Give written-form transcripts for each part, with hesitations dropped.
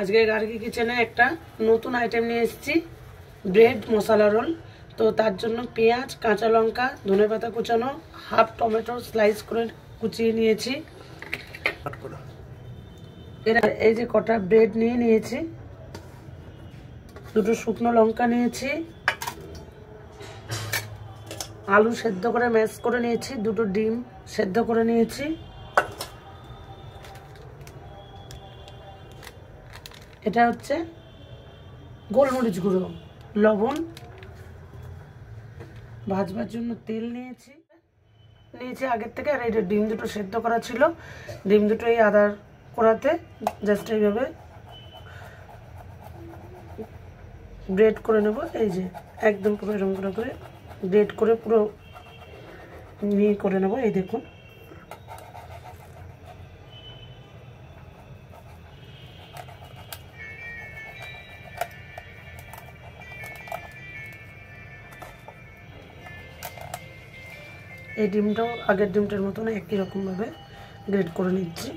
আজকে গার্গী কিচেনে একটা নতুন আইটেম নিয়ে এসেছি, ব্রেড মশলা রোল। তো তার জন্য পেঁয়াজ, কাঁচা লঙ্কা, ধনেপাতা কুচানো, হাফ টমেটো স্লাইস করে কুচিয়ে নিয়েছি। এই যে কটা ব্রেড নিয়ে নিয়েছি, দুটো শুকনো লঙ্কা নিয়েছি, আলু সেদ্ধ করে ম্যাশ করে নিয়েছি, দুটো ডিম সেদ্ধ করে নিয়েছি, এটা হচ্ছে গোলমরিচ গুঁড়ো, লবণ, ভাজবার জন্য তেল নিয়েছি আগের থেকে। আর এই যে ডিম দুটো সেদ্ধ করা ছিল, ডিম দুটো এই আদার করাতে জাস্ট এইভাবে ব্রেড করে নেব। এই যে একদম পুরো এরকম করে ব্রেড করে পুরো নিয়ে করে নেব। এই দেখুন, এই ডিমটাও আগের ডিমটার মতন একই রকমভাবে গ্রেড করে নিচ্ছি।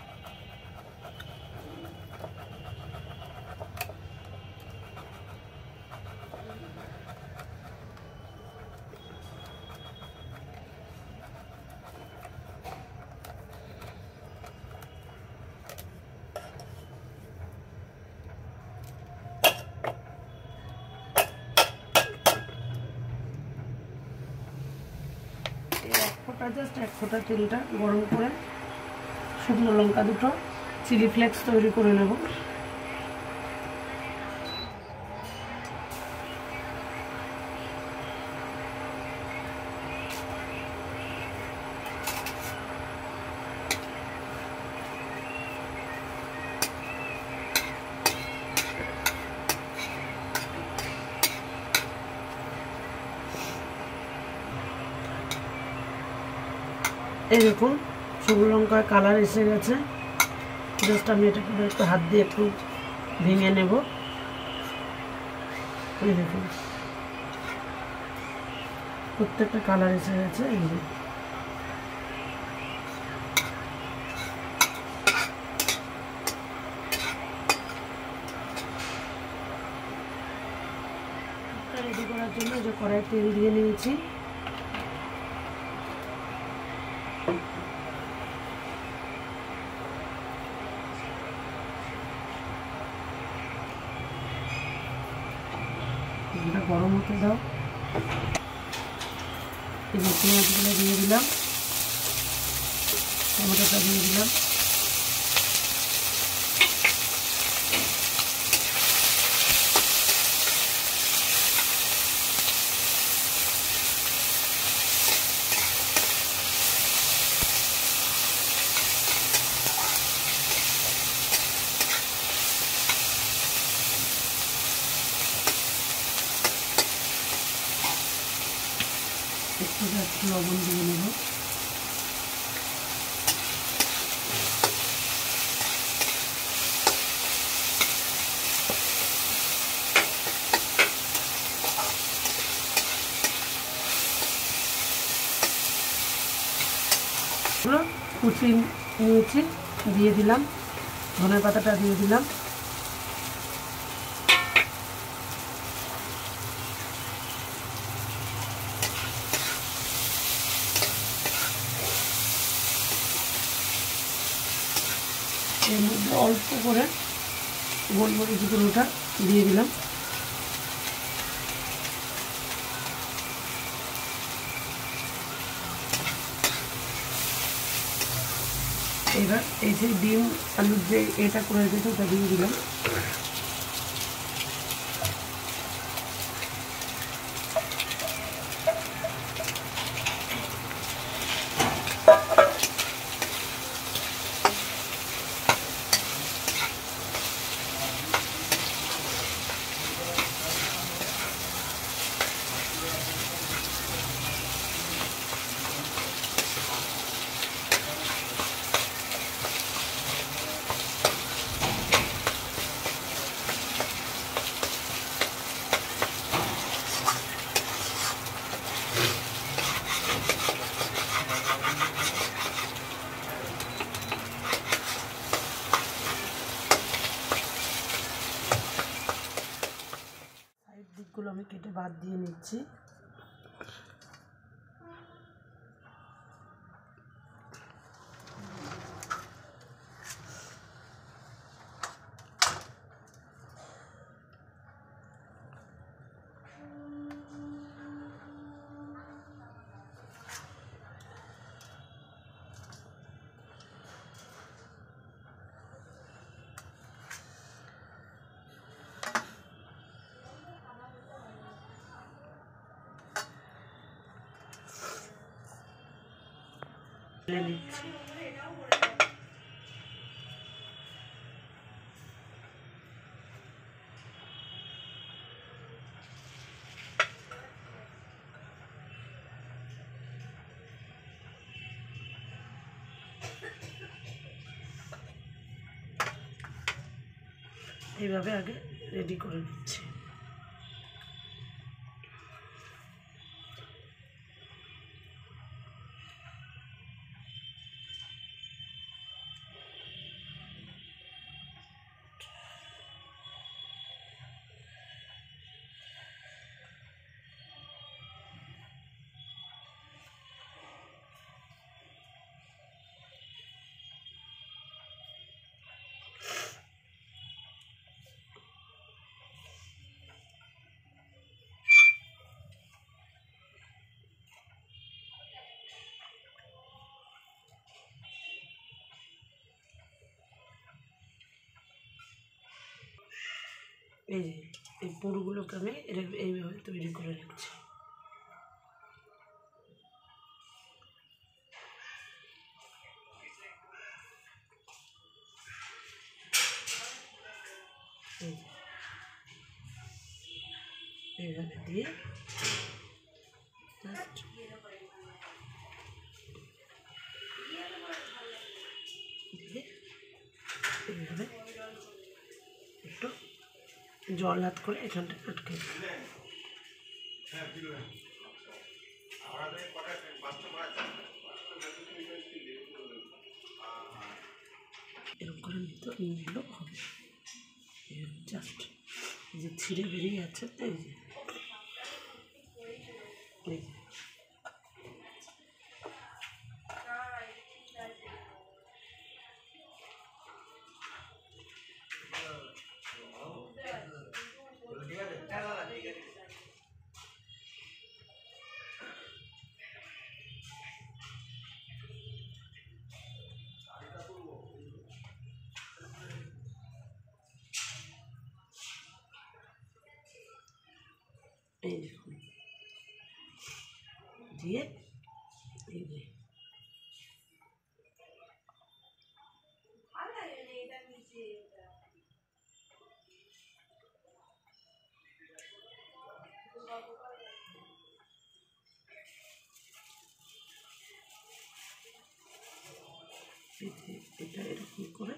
জাস্ট এক ফোঁটা তেলটা গরম করে শুকনো লঙ্কা দুটো চিলি ফ্লেক্স তৈরি করে নেব। এই দেখুন শুকনো লঙ্কার কালার এসে গেছে। জাস্ট আমি এটাকে একটু হাত দিয়ে একটু ভেঙে নেব। এই দেখুন প্রত্যেকটা কালার এসে গেছে। এই যে রেডি করার জন্য যে কড়াই তেল দিয়ে নিয়েছি, গরম হতে দাও। এই যে পেঁয়াজগুলো দিয়ে দিলাম, টমেটোটা দিয়ে দিলাম, একটু লবণ দিয়ে নেব। কুচি নিয়েছি, দিয়ে দিলাম, ধনেপাতাটা দিয়ে দিলাম, এর মধ্যে অল্প করে গোলমরিচ গুঁড়োটা দিয়ে দিলাম। এবার এই যে ডিম আলুর যে এটা করে রেখেছে ওটা দিয়ে দিলাম। পিসগুলো আমি কেটে বাদ দিয়ে নিচ্ছি। নিচ্ছি এইভাবে আগে রেডি করে নিচ্ছি। এই যে এই পুরগুলোকে আমি এইভাবে তৈরি করে নিচ্ছি। এইভাবে দিয়ে এইভাবে একটু জল হাত করে এখানটা আটকে এরকম করে নিলেও হবে। জাস্ট এই যে ছিঁড়ে বেরিয়ে যাচ্ছে, এই যে এই দেখুন দিয়ে এই যে এটা এরকম করে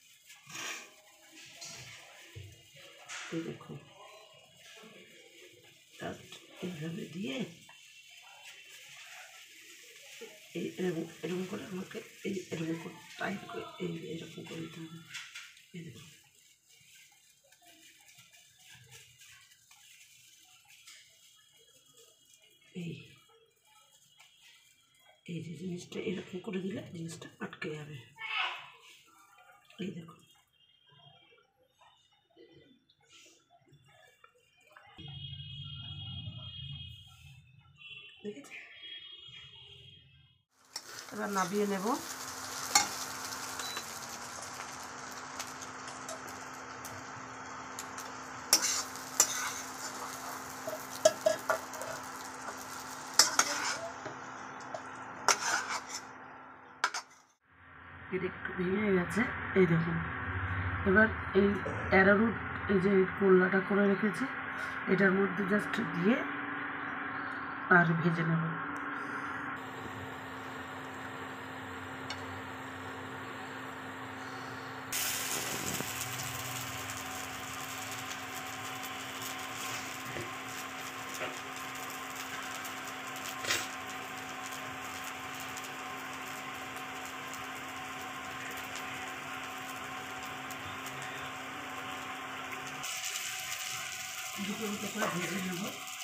এই দেখুন এইভাবে দিয়ে এই এরকম করে আমাকে এই এরকম করে টাইট করে এরকম করে দিতে হবে। এই দেখুন এই যে জিনিসটা এরকম করে দিলে জিনিসটা আটকে যাবে। এই দেখুন দেখেছি। এবার নামিয়ে নেব। এটা একটু ভেঙে গেছে, এই দেখুন। এবার এই অ্যারারুট এই যে কোল্লাটা করে রেখেছি এটার মধ্যে জাস্ট দিয়ে আর ভেজে নেব। দুটো দুটো করে ভেজে নেব।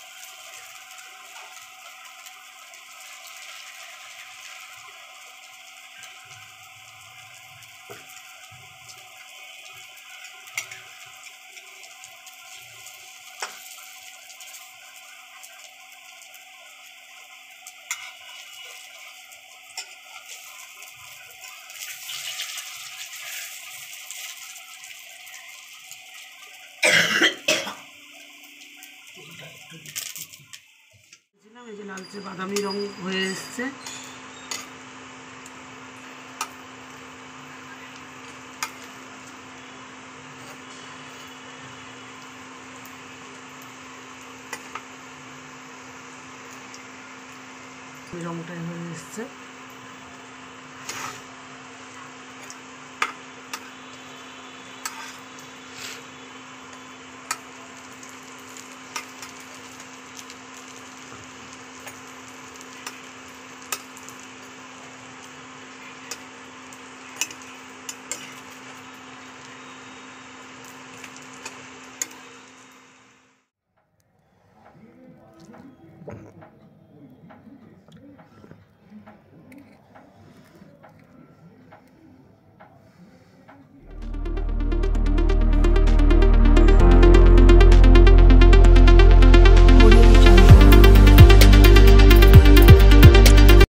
এই যে লালচে বাদামি রং হয়ে এসছে। রংটাই হয়ে এসছে।